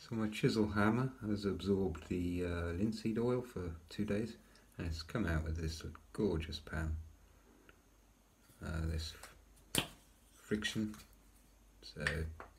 So my chisel hammer has absorbed the linseed oil for 2 days and it's come out with this gorgeous pan. This friction, so